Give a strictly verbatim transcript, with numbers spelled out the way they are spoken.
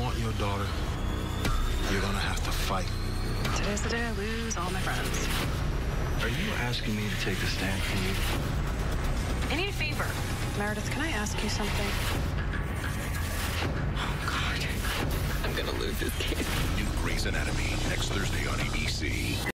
want your daughter, you're gonna have to fight. Today's the day I lose all my friends. Are you asking me to take the stand for you? I need a favor. Meredith, can I ask you something? Oh, God. I'm gonna lose this case. New Grey's Anatomy, next Thursday on A B C.